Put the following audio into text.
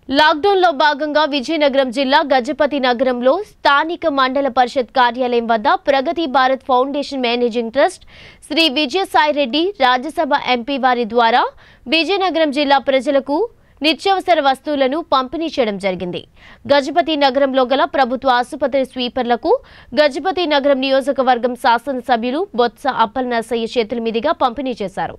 లాక్డౌన్లో భాగంగా విజయనగరం జిల్లా గజపతి నగరంలో స్థానిక మండల పరిషత్ కార్యాలయం వద్ద Pragati Bharat Foundation managing trust Shri Vijayasai Reddy Rajya Sabha MP వారి ద్వారా విజయనగరం జిల్లా ప్రజలకు నిత్యావసర వస్తువులను పంపిణీ చేయడం జరిగింది. గజపతి నగరంలో గల ప్రభుత్వ ఆసుపత్రి స్వీపర్లకు గజపతి నగరం నియోజకవర్గం శాసనసభ్యులు బొత్స అప్పలనరసయ్య చేతుల మీదుగా పంపిణీ చేశారు.